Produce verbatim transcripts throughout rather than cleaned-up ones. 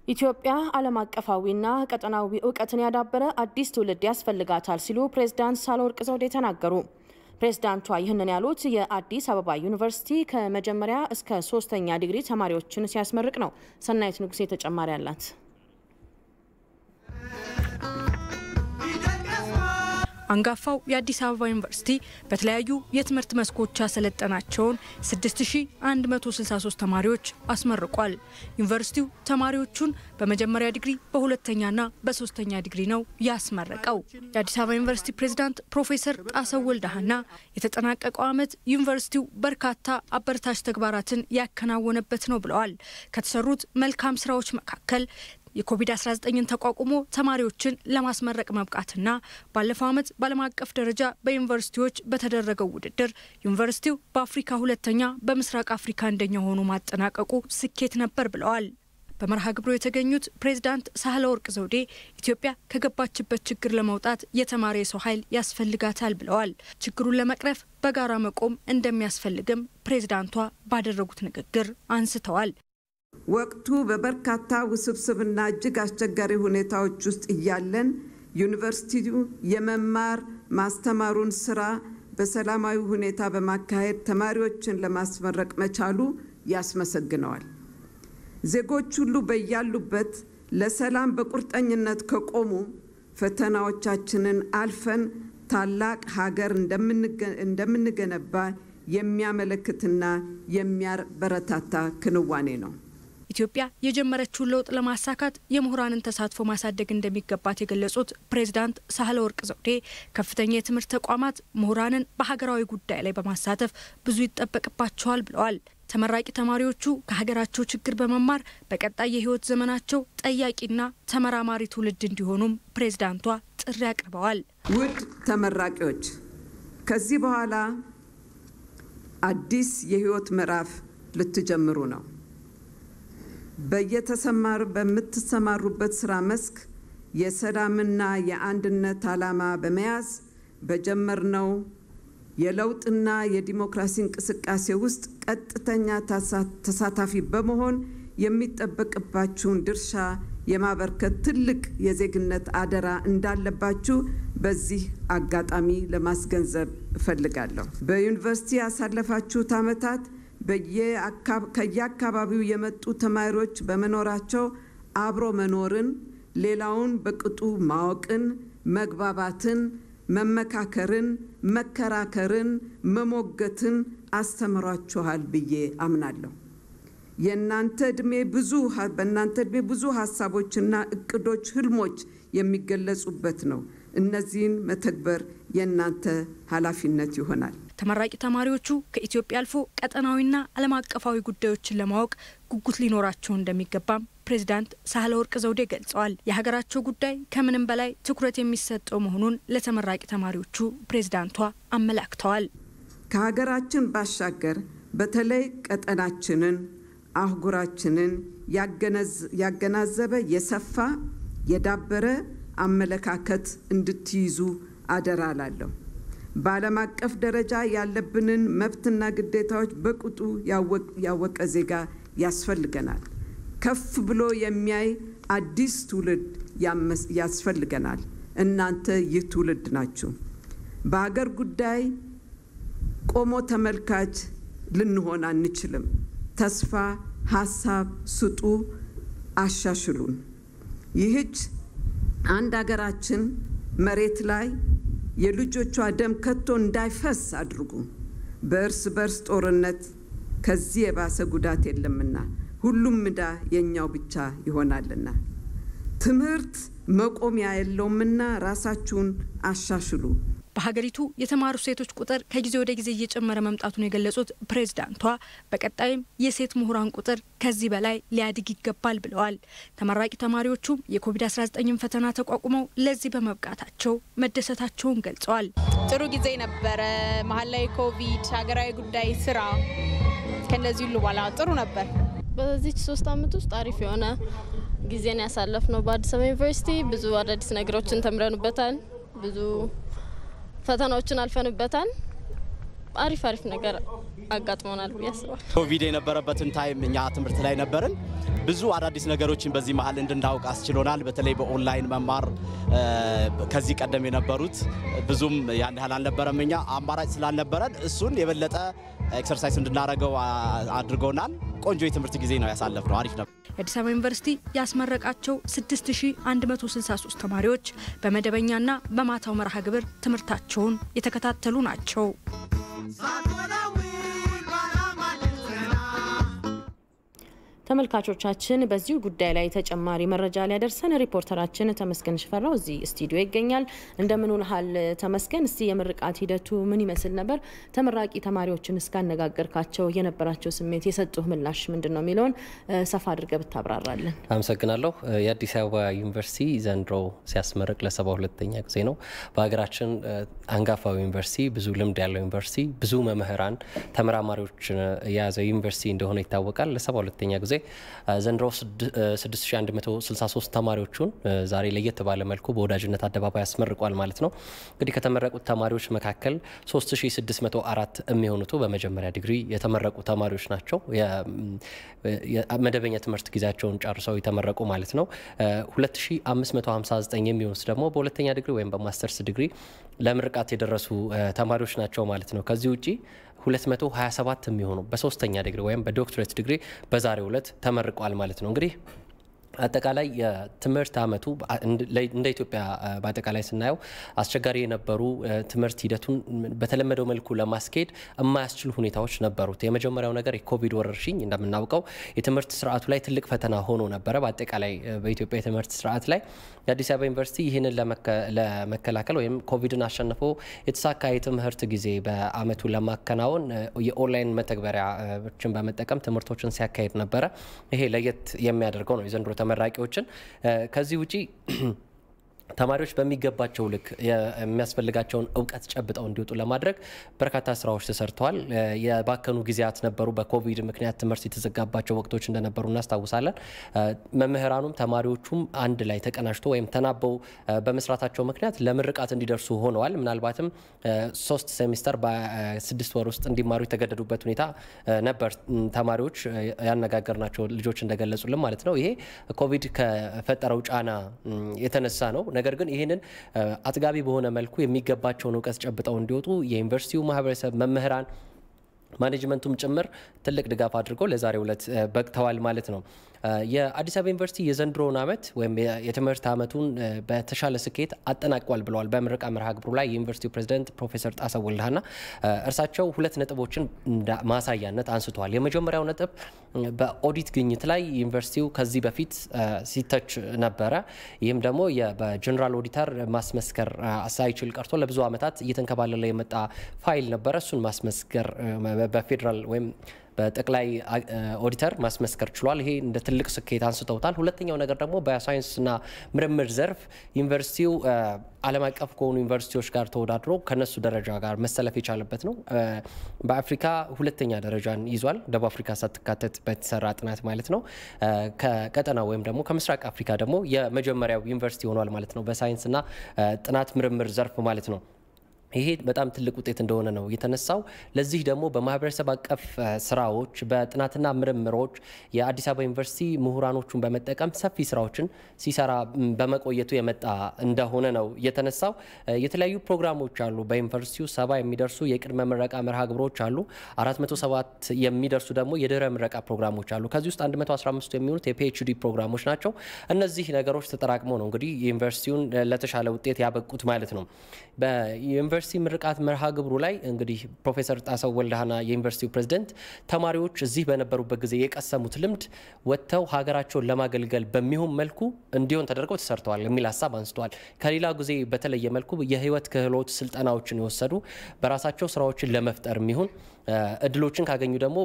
ኢትዮጵያ ዓለም አቀፋዊና ቀጠናዊ ዕውቀትን ያዳበረ አዲስ ትውልድ ያስፈልጋታል ሲሉ ፕሬዝዳንት ሳህለወርቅ ዘውዴ ተናገሩ። ፕሬዝዳንቷ ይህንን ያሉት የአዲስ አበባ ዩኒቨርሲቲ ከመጀመሪያ እስከ ሶስተኛ ዲግሪ ተማሪዎችን ሲያስመርቅ ነው። ሰናይት ንጉሴ ተጨማሪ አላት። አንጋፋው የአዲስ አበባ ዩኒቨርሲቲ በተለያዩ የትምህርት መስኮች ያሰለጠናቸውን ስድስት ሺህ አንድ መቶ ስልሳ ሶስት ተማሪዎች አስመርቋል። ዩኒቨርሲቲው ተማሪዎቹን በመጀመሪያ ዲግሪ በሁለተኛና በሶስተኛ ዲግሪ ነው ያስመረቀው። የአዲስ አበባ ዩኒቨርሲቲ ፕሬዝዳንት ፕሮፌሰር ጣሰው ወልደሃና የተጠናቀቀው ዓመት ዩኒቨርሲቲው በርካታ አበረታች ተግባራትን ያከናወነበት ነው ብለዋል። ከተሰሩት መልካም ስራዎች መካከል የኮቪድ አስራ ዘጠኝን ተቋቁሞ ተማሪዎችን ለማስመረቅ መብቃትና ባለፈው ዓመት ባለም አቀፍ ደረጃ በዩኒቨርሲቲዎች በተደረገው ውድድር ዩኒቨርሲቲው በአፍሪካ ሁለተኛ በምስራቅ አፍሪካ አንደኛ ሆኖ ማጠናቀቁ ስኬት ነበር ብለዋል። በመርሃ ግብሩ የተገኙት ፕሬዝዳንት ሳህለወርቅ ዘውዴ ኢትዮጵያ ከገባችበት ችግር ለመውጣት የተማረ የሰው ኃይል ያስፈልጋታል ብለዋል። ችግሩን ለመቅረፍ በጋራ መቆም እንደሚያስፈልግም ፕሬዝዳንቷ ባደረጉት ንግግር አንስተዋል። ወቅቱ በበርካታ ውስብስብና እጅግ አስቸጋሪ ሁኔታዎች ውስጥ እያለን ዩኒቨርሲቲው የመማር ማስተማሩን ስራ በሰላማዊ ሁኔታ በማካሄድ ተማሪዎችን ለማስመረቅ መቻሉ ያስመሰግነዋል። ዜጎች ሁሉ በያሉበት ለሰላም በቁርጠኝነት ከቆሙ ፈተናዎቻችንን አልፈን ታላቅ ሀገር እንደምንገነባ የሚያመለክትና የሚያበረታታ ክንዋኔ ነው። ኢትዮጵያ የጀመረችውን ለውጥ ለማሳካት የምሁራንን ተሳትፎ ማሳደግ እንደሚገባት የገለጹት ፕሬዝዳንት ሳህለወርቅ ዘውዴ ከፍተኛ የትምህርት ተቋማት ምሁራንን በሀገራዊ ጉዳይ ላይ በማሳተፍ ብዙ ይጠበቅባቸዋል ብለዋል። ተመራቂ ተማሪዎቹ ከሀገራቸው ችግር በመማር በቀጣይ የህይወት ዘመናቸው ጠያቂና ተመራማሪ ትውልድ እንዲሆኑም ፕሬዝዳንቷ ጥሪ አቅርበዋል። ውድ ተመራቂዎች፣ ከዚህ በኋላ አዲስ የህይወት ምዕራፍ ልትጀምሩ ነው። በየተሰማሩ በምትሰማሩበት ስራ መስክ የሰላምና የአንድነት ዓላማ በመያዝ በጀመርነው የለውጥና የዲሞክራሲ እንቅስቃሴ ውስጥ ቀጥተኛ ተሳታፊ በመሆን የሚጠበቅባችሁን ድርሻ የማበርከት ትልቅ የዜግነት አደራ እንዳለባችሁ በዚህ አጋጣሚ ለማስገንዘብ እፈልጋለሁ። በዩኒቨርሲቲ ያሳለፋችሁት ዓመታት ከየአካባቢው የመጡ ተማሪዎች በመኖራቸው አብሮ መኖርን፣ ሌላውን በቅጡ ማወቅን፣ መግባባትን፣ መመካከርን፣ መከራከርን፣ መሞገትን አስተምሯችኋል ብዬ አምናለሁ። የናንተ እድሜ ብዙ በእናንተ እድሜ ብዙ ሐሳቦችና እቅዶች፣ ህልሞች የሚገለጹበት ነው። እነዚህን መተግበር የናንተ ኃላፊነት ይሆናል። ተመራቂ ተማሪዎቹ ከኢትዮጵያ አልፎ ቀጠናዊና ዓለም አቀፋዊ ጉዳዮችን ለማወቅ ጉጉት ሊኖራቸው እንደሚገባም ፕሬዝዳንት ሳህለወርቅ ዘውዴ ገልጸዋል። የሀገራቸው ጉዳይ ከምንም በላይ ትኩረት የሚሰጠው መሆኑን ለተመራቂ ተማሪዎቹ ፕሬዝዳንቷ አመላክተዋል። ከሀገራችን ባሻገር በተለይ ቀጠናችንን አህጉራችንን ያገናዘበ የሰፋ የዳበረ አመለካከት እንድትይዙ አደራ እላለሁ። በዓለም አቀፍ ደረጃ ያለብንን መብትና ግዴታዎች በቅጡ ያወቀ ዜጋ ያስፈልገናል። ከፍ ብሎ የሚያይ አዲስ ትውልድ ያስፈልገናል። እናንተ ይህ ትውልድ ናችሁ። በሀገር ጉዳይ ቆሞ ተመልካች ልንሆን አንችልም። ተስፋ ሐሳብ ስጡ፣ አሻሽሉን። ይህች አንድ ሀገራችን መሬት ላይ የልጆቿ ደም ከቶ እንዳይፈስ አድርጉ። በእርስ በርስ ጦርነት ከዚህ የባሰ ጉዳት የለምና ሁሉም ምዳ የኛው ብቻ ይሆናልና ትምህርት መቆሚያ የለውምና ራሳችሁን አሻሽሉ። በሀገሪቱ የተማሩ ሴቶች ቁጥር ከጊዜ ወደ ጊዜ እየጨመረ መምጣቱን የገለጹት ፕሬዝዳንቷ በቀጣይም የሴት ምሁራን ቁጥር ከዚህ በላይ ሊያድግ ይገባል ብለዋል። ተመራቂ ተማሪዎቹም የኮቪድ አስራ ዘጠኝን ፈተና ተቋቁመው ለዚህ በመብቃታቸው መደሰታቸውን ገልጸዋል። ጥሩ ጊዜ ነበረ። መሀል ላይ ኮቪድ፣ ሀገራዊ ጉዳይ፣ ስራ ከነዚህ ሁሉ በኋላ ጥሩ ነበር። በዚህ ሶስት አመት ውስጥ አሪፍ የሆነ ጊዜን ያሳለፍነው በአዲስ አበባ ዩኒቨርሲቲ ብዙ አዳዲስ ነገሮችን ተምረንበታል። ብዙ ፈተናዎችን አልፈንበታል። አሪፍ አሪፍ ነገር አጋጥሞናል ብዬ አስባለሁ። ኮቪድ የነበረበትን ታይም እኛ ትምህርት ላይ ነበርን። ብዙ አዳዲስ ነገሮችን በዚህ መሃል እንድናውቅ አስችሎናል። በተለይ በኦንላይን መማር ከዚህ ቀደም የነበሩት ብዙም ያን ያህል አልነበረም። እኛ አማራጭ ስላልነበረን እሱን የበለጠ ኤክሰርሳይዝ እንድናረጋው አድርጎናል። ቆንጆ የትምህርት ጊዜ ነው ያሳለፍነው። አሪፍ ነበር። የአዲስ አበባ ዩኒቨርሲቲ ያስመረቃቸው ስድስት ሺህ አንድ መቶ ስልሳ ሶስት ተማሪዎች በመደበኛና በማታው መርሃ ግብር ትምህርታቸውን የተከታተሉ ናቸው። ተመልካቾቻችን በዚሁ ጉዳይ ላይ ተጨማሪ መረጃ ሊያደርሰን ሪፖርተራችን ተመስገን ሽፈራው እዚህ ስቱዲዮ ይገኛል። እንደምን ሆነሃል ተመስገን? እስቲ የምርቃት ሂደቱ ምን ይመስል ነበር? ተመራቂ ተማሪዎችን እስካነጋገርካቸው የነበራቸው ስሜት የሰጡህ ምላሽ ምንድነው የሚለውን ሰፋ አድርገህ ብታብራራለን። አመሰግናለሁ። የአዲስ አበባ ዩኒቨርሲቲ ዘንድሮ ሲያስመርቅ ለሰባ ሁለተኛ ጊዜ ነው። በሀገራችን አንጋፋው ዩኒቨርሲቲ፣ ብዙ ልምድ ያለው ዩኒቨርሲቲ፣ ብዙ መምህራን ተመራማሪዎችን የያዘ ዩኒቨርሲቲ እንደሆነ ይታወቃል። ለሰባ ሁለተኛ ጊዜ ዘንድሮ ስድስት ሺህ አንድ መቶ ስልሳ ሶስት ተማሪዎችን ዛሬ ለየት ባለ መልኩ በወዳጅነት አደባባይ ያስመርቋል ማለት ነው። እንግዲህ ከተመረቁት ተማሪዎች መካከል ሶስት ሺህ ስድስት መቶ አራት የሚሆኑት በመጀመሪያ ዲግሪ የተመረቁ ተማሪዎች ናቸው። የመደበኛ ትምህርት ጊዜያቸውን ጨርሰው የተመረቁ ማለት ነው። ሁለት ሺህ አምስት መቶ ሃምሳ ዘጠኝ የሚሆኑት ደግሞ በሁለተኛ ዲግሪ ወይም በማስተርስ ዲግሪ ለምርቃት የደረሱ ተማሪዎች ናቸው ማለት ነው። ከዚህ ውጪ ሁለት መቶ ሀያ ሰባት የሚሆኑ በሶስተኛ ዲግሪ ወይም በዶክትሬት ዲግሪ በዛሬው ዕለት ተመርቀዋል ማለት ነው። እንግዲህ አጠቃላይ የትምህርት አመቱ እንደ ኢትዮጵያ በአጠቃላይ ስናየው አስቸጋሪ የነበሩ ትምህርት ሂደቱን በተለመደው መልኩ ለማስኬድ የማያስችሉ ሁኔታዎች ነበሩት። የመጀመሪያው ነገር የኮቪድ ወረርሽኝ እንደምናውቀው የትምህርት ስርዓቱ ላይ ትልቅ ፈተና ሆኖ ነበረ። በአጠቃላይ በኢትዮጵያ የትምህርት ስርዓት ላይ የአዲስ አበባ ዩኒቨርሲቲ ይህንን ለመከላከል ወይም ኮቪድን አሸንፎ የተሳካ የትምህርት ጊዜ በአመቱ ለማከናወን የኦንላይን መተግበሪያዎችን በመጠቀም ትምህርቶችን ሲያካሂድ ነበረ። ይሄ ለየት የሚያደርገው ነው የዘንድሮ ተመራቂዎችን። ከዚህ ውጪ ተማሪዎች በሚገባቸው ልክ የሚያስፈልጋቸውን እውቀት ጨብጠው እንዲወጡ ለማድረግ በርካታ ስራዎች ተሰርተዋል። የባከኑ ጊዜያት ነበሩ። በኮቪድ ምክንያት ትምህርት የተዘጋባቸው ወቅቶች እንደነበሩ እናስታውሳለን። መምህራኑም ተማሪዎቹም አንድ ላይ ተቀናጅቶ ወይም ተናበው በመስራታቸው ምክንያት ለምርቃት እንዲደርሱ ሆነዋል። ምናልባትም ሶስት ሴሚስተር በስድስት ወር ውስጥ እንዲማሩ የተገደዱበት ሁኔታ ነበር። ተማሪዎች ያነጋገርናቸው ልጆች እንደገለጹልን ማለት ነው። ይሄ ኮቪድ ከፈጠረው ጫና የተነሳ ነው። ነገር ግን ይሄንን አጥጋቢ በሆነ መልኩ የሚገባቸውን እውቀት ጨብጠው እንዲወጡ የዩኒቨርሲቲው ማህበረሰብ፣ መምህራን፣ ማኔጅመንቱም ጭምር ትልቅ ድጋፍ አድርገው ለዛሬው ዕለት በቅተዋል ማለት ነው። የአዲስ አበባ ዩኒቨርሲቲ የዘንድሮውን አመት ወይም የትምህርት አመቱን በተሻለ ስኬት አጠናቋል ብለዋል በምረቃ መርሃ ግብሩ ላይ የዩኒቨርሲቲው ፕሬዝዳንት ፕሮፌሰር ጣሰው ወልደሃና እርሳቸው ሁለት ነጥቦችን ማሳያነት አንስተዋል። የመጀመሪያው ነጥብ በኦዲት ግኝት ላይ ዩኒቨርሲቲው ከዚህ በፊት ሲተች ነበረ። ይህም ደግሞ በጀነራል ኦዲተር ማስመስከር ሳይችል ቀርቶ ለብዙ አመታት እየተንከባለለ የመጣ ፋይል ነበረ። እሱን ማስመስከር በፌደራል ወይም በጠቅላይ ኦዲተር ማስመስከር ችሏል። ይሄ እንደ ትልቅ ስኬት አንስተውታል። ሁለተኛው ነገር ደግሞ በሳይንስና ምርምር ዘርፍ ዩኒቨርሲቲው ዓለም አቀፍ ከሆኑ ዩኒቨርሲቲዎች ጋር ተወዳድሮ ከነሱ ደረጃ ጋር መሰለፍ የቻለበት ነው። በአፍሪካ ሁለተኛ ደረጃን ይዟል። ደቡብ አፍሪካ ሳትካተት በተሰራ ጥናት ማለት ነው። ከቀጠና ወይም ደግሞ ከምስራቅ አፍሪካ ደግሞ የመጀመሪያው ዩኒቨርሲቲ ሆኗል ማለት ነው በሳይንስና ጥናት ምርምር ዘርፍ ማለት ነው። ይሄ በጣም ትልቅ ውጤት እንደሆነ ነው የተነሳው። ለዚህ ደግሞ በማህበረሰብ አቀፍ ስራዎች በጥናትና ምርምሮች የአዲስ አበባ ዩኒቨርሲቲ ምሁራኖቹን በመጠቀም ሰፊ ስራዎችን ሲሰራ በመቆየቱ የመጣ እንደሆነ ነው የተነሳው። የተለያዩ ፕሮግራሞች አሉ። በዩኒቨርሲቲው ሰባ የሚደርሱ የቅድመ ምረቃ መርሃ ግብሮች አሉ። አራት መቶ ሰባት የሚደርሱ ደግሞ የድህረ ምረቃ ፕሮግራሞች አሉ። ከዚህ ውስጥ አንድ መቶ አስራ አምስት የሚሆኑት የፒኤችዲ ፕሮግራሞች ናቸው። እነዚህ ነገሮች ተጠራቅመው ነው እንግዲህ ዩኒቨርሲቲውን ለተሻለ ውጤት ያበቁት ማለት ነው። በዩኒቨርሲቲ ምርቃት መርሃ ግብሩ ላይ እንግዲህ ፕሮፌሰር ጣሰው ወልደሃና የዩኒቨርሲቲው ፕሬዝዳንት ተማሪዎች እዚህ በነበሩበት ጊዜ የቀሰሙት ልምድ ወጥተው ሀገራቸውን ለማገልገል በሚሆን መልኩ እንዲሆን ተደርገው ተሰርተዋል የሚል ሀሳብ አንስተዋል። ከሌላ ጊዜ በተለየ መልኩ የህይወት ክህሎት ስልጠናዎችን የወሰዱ በራሳቸው ስራዎችን ለመፍጠር የሚሆን እድሎችን ካገኙ ደግሞ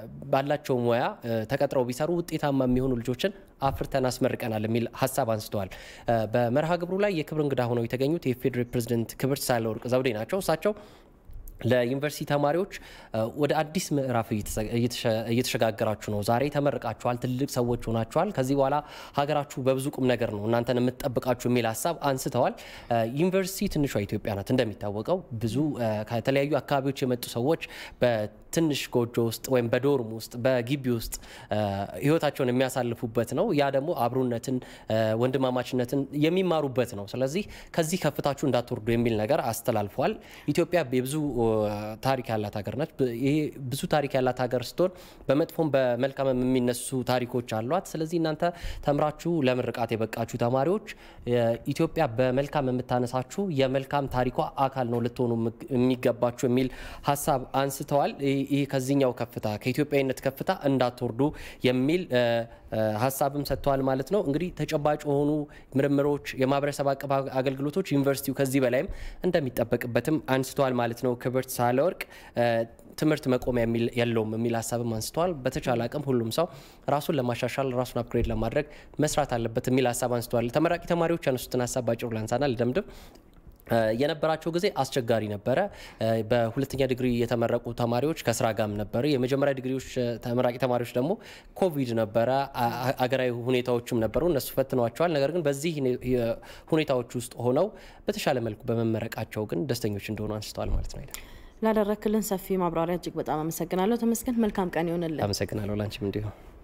ባላቸው ሙያ ተቀጥረው ቢሰሩ ውጤታማ የሚሆኑ ልጆችን አፍርተን አስመርቀናል የሚል ሀሳብ አንስተዋል። በመርሃ ግብሩ ላይ የክብር እንግዳ ሆነው የተገኙት የፌዴራል ፕሬዝዳንት ክብርት ሳህለወርቅ ዘውዴ ናቸው። እሳቸው ለዩኒቨርሲቲ ተማሪዎች ወደ አዲስ ምዕራፍ እየተሸጋገራችሁ ነው። ዛሬ ተመርቃችኋል፣ ትልቅ ሰዎች ሆናችኋል። ከዚህ በኋላ ሀገራችሁ በብዙ ቁም ነገር ነው እናንተን የምትጠብቃችሁ የሚል ሀሳብ አንስተዋል። ዩኒቨርሲቲ ትንሿ ኢትዮጵያ ናት። እንደሚታወቀው ብዙ ከተለያዩ አካባቢዎች የመጡ ሰዎች በትንሽ ጎጆ ውስጥ ወይም በዶርም ውስጥ በግቢ ውስጥ ህይወታቸውን የሚያሳልፉበት ነው። ያ ደግሞ አብሮነትን፣ ወንድማማችነትን የሚማሩበት ነው። ስለዚህ ከዚህ ከፍታችሁ እንዳትወርዱ የሚል ነገር አስተላልፏል። ኢትዮጵያ የብዙ ታሪክ ያላት ሀገር ነች። ይሄ ብዙ ታሪክ ያላት ሀገር ስትሆን በመጥፎም በመልካም የሚነሱ ታሪኮች አሏት። ስለዚህ እናንተ ተምራችሁ ለምርቃት የበቃችሁ ተማሪዎች ኢትዮጵያ በመልካም የምታነሳችሁ የመልካም ታሪኳ አካል ነው ልትሆኑ የሚገባችሁ የሚል ሀሳብ አንስተዋል። ይሄ ከዚህኛው ከፍታ ከኢትዮጵያዊነት ከፍታ እንዳትወርዱ የሚል ሀሳብም ሰጥተዋል ማለት ነው። እንግዲህ ተጨባጭ የሆኑ ምርምሮች፣ የማህበረሰብ አቀፍ አገልግሎቶች ዩኒቨርሲቲው ከዚህ በላይም እንደሚጠበቅበትም አንስተዋል ማለት ነው። ክብርት ሳህለወርቅ ትምህርት መቆሚያ የለውም የሚል ሀሳብም አንስተዋል። በተቻለ አቅም ሁሉም ሰው ራሱን ለማሻሻል ራሱን አፕግሬድ ለማድረግ መስራት አለበት የሚል ሀሳብ አንስተዋል። ተመራቂ ተማሪዎች ያነሱትን ሀሳብ ባጭሩ ላንሳና ልደምድም። የነበራቸው ጊዜ አስቸጋሪ ነበረ። በሁለተኛ ዲግሪ የተመረቁ ተማሪዎች ከስራ ጋም ነበረ። የመጀመሪያ ዲግሪዎች ተመራቂ ተማሪዎች ደግሞ ኮቪድ ነበረ፣ አገራዊ ሁኔታዎችም ነበሩ፣ እነሱ ፈትነዋቸዋል። ነገር ግን በዚህ ሁኔታዎች ውስጥ ሆነው በተሻለ መልኩ በመመረቃቸው ግን ደስተኞች እንደሆኑ አንስተዋል ማለት ነው። ላደረክልን ሰፊ ማብራሪያ እጅግ በጣም አመሰግናለሁ ተመስገን። መልካም ቀን ይሁንልህ። አመሰግናለሁ ላንቺም እንዲሁ።